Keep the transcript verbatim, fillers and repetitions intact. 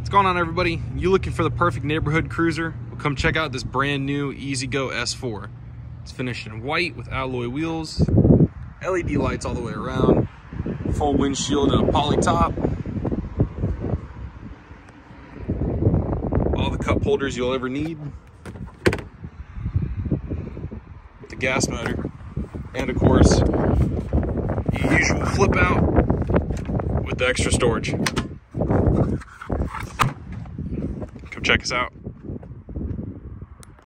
What's going on, everybody? You looking for the perfect neighborhood cruiser? Well, come check out this brand new E-Z-GO S four. It's finished in white with alloy wheels, L E D lights all the way around, full windshield and a poly top, all the cup holders you'll ever need, with the gas motor, and of course, the usual flip out with the extra storage. Come check us out.